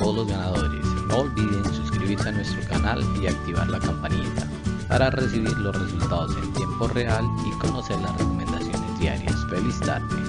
todos los ganadores. No olviden suscribirse a nuestro canal y activar la campanita para recibir los resultados en tiempo real y conocer las recomendaciones diarias. ¡Feliz tarde!